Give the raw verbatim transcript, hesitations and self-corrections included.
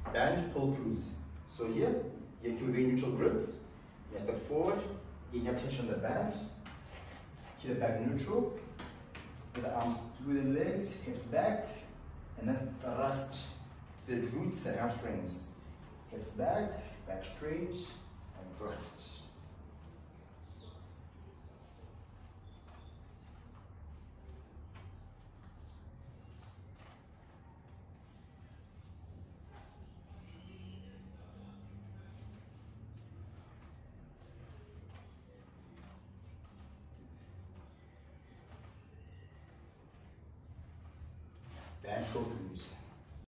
band pull-throughs. So here, you keep a very neutral grip. You step forward, gain your tension on the band. Keep the back neutral. With the arms through the legs, hips back, and then thrust the glutes and hamstrings. Hips back, back straight, and thrust.